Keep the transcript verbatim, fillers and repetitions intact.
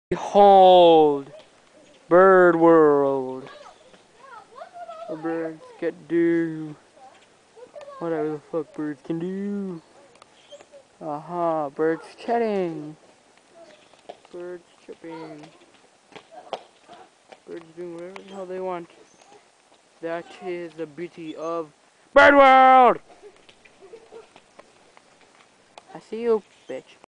Behold, bird world, where birds get to do whatever the fuck birds can do. Aha, birds chatting, birds chirping, birds doing whatever the hell they want. That is the beauty of bird world. I see you, bitch.